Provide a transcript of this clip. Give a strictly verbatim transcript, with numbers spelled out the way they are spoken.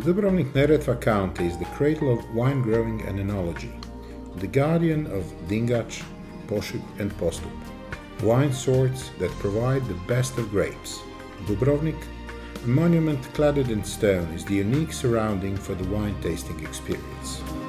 The Dubrovnik-Neretva County is the cradle of wine growing and enology, the guardian of Dingač, Pošip and Postup, wine sorts that provide the best of grapes. Dubrovnik, a monument cladded in stone, is the unique surrounding for the wine tasting experience.